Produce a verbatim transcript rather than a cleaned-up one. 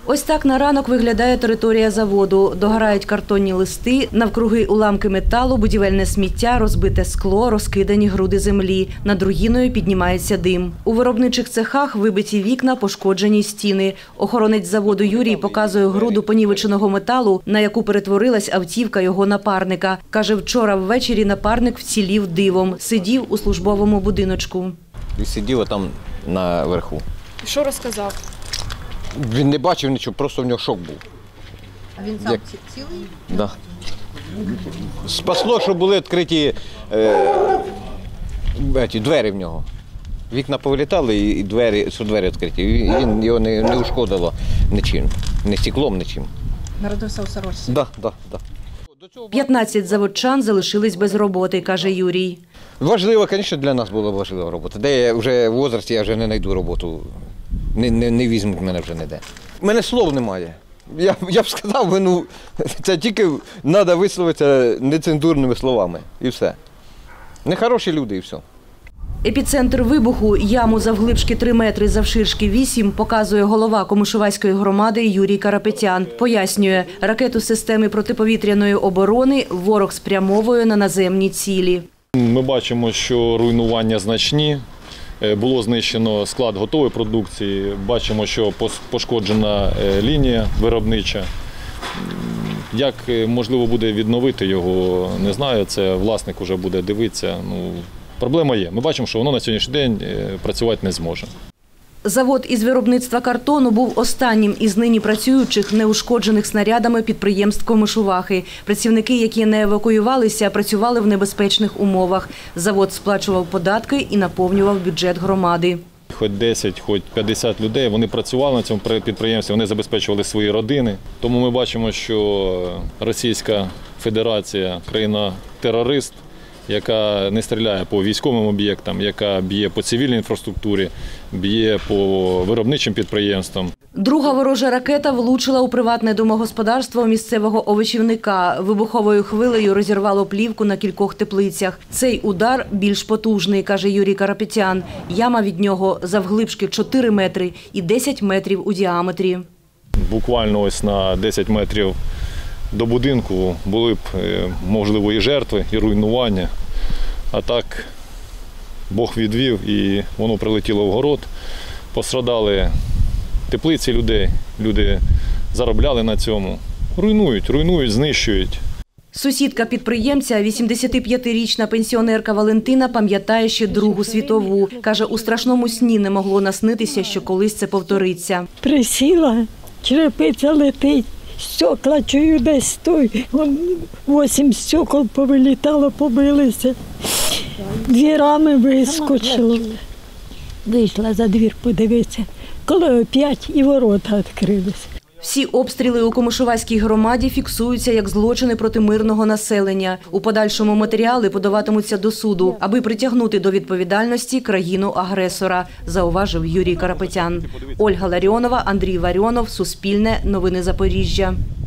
Ось так на ранок виглядає територія заводу. Догорають картонні листи, навкруги уламки металу, будівельне сміття, розбите скло, розкидані груди землі. Над руїною піднімається дим. У виробничих цехах вибиті вікна, пошкоджені стіни. Охоронець заводу Юрій показує груду понівеченого металу, на яку перетворилась автівка його напарника. Каже, вчора ввечері напарник вцілів дивом. Сидів у службовому будиночку. І сидів там наверху. І що розказав? Він не бачив нічого, просто в нього шок був. А він сам Як... цілий? Да. Спасло, що були відкриті е, ці, двері в нього. Вікна повилітали і двері, що двері відкриті. І він його не, не ушкодило нічим, не стеклом, нічим. Народився у Сорочці? Да, да, да. п'ятнадцять заводчан залишились без роботи, каже Юрій. Важливо, звісно, для нас була важлива робота. Де я вже в возрасті, я вже не знайду роботу. Не, не, не візьмуть мене вже ніде. У мене слов немає. Я, я б сказав, ну, це тільки треба висловитися нецензурними словами. І все. Нехороші люди і все. Епіцентр вибуху, яму завглибшки три метри, завширшки вісім, показує голова Комишувацької громади Юрій Карапетян. Пояснює, ракету системи протиповітряної оборони ворог спрямовує на наземні цілі. Ми бачимо, що руйнування значні. Було знищено склад готової продукції, бачимо, що пошкоджена лінія виробнича. Як можливо буде відновити його, не знаю, це власник вже буде дивитися. Ну, проблема є. Ми бачимо, що воно на сьогоднішній день працювати не зможе. Завод із виробництва картону був останнім із нині працюючих неушкоджених снарядами підприємств Комишувахи. Працівники, які не евакуювалися, працювали в небезпечних умовах. Завод сплачував податки і наповнював бюджет громади. Хоч десять, хоч п'ятдесят людей, вони працювали на цьому підприємстві, вони забезпечували свої родини. Тому ми бачимо, що Російська Федерація – країна-терорист, яка не стріляє по військовим об'єктам, яка б'є по цивільній інфраструктурі, б'є по виробничим підприємствам. Друга ворожа ракета влучила у приватне домогосподарство місцевого овочівника. Вибуховою хвилею розірвало плівку на кількох теплицях. Цей удар більш потужний, каже Юрій Карапетян. Яма від нього завглибшки чотири метри і десять метрів у діаметрі. Буквально ось на десять метрів до будинку були б, можливо, і жертви, і руйнування. А так Бог відвів і воно прилетіло в город. Пострадали теплиці людей, люди заробляли на цьому. Руйнують, руйнують, знищують. Сусідка підприємця, вісімдесятип'ятирічна пенсіонерка Валентина, пам'ятає ще Другу світову. Каже, у страшному сні не могло наснитися, що колись це повториться. Присіла, черепиця летить. Стекла чую десь стой, вісім стекол повилітало, побилися, дві рами вискочило. Вийшла за двір подивитися, коли опять і ворота відкрилися. Всі обстріли у Комишувацькій громаді фіксуються як злочини проти мирного населення. У подальшому матеріали подаватимуться до суду, аби притягнути до відповідальності країну-агресора, зауважив Юрій Карапетян. Ольга Ларіонова, Андрій Варіонов, Суспільне, Новини Запоріжжя.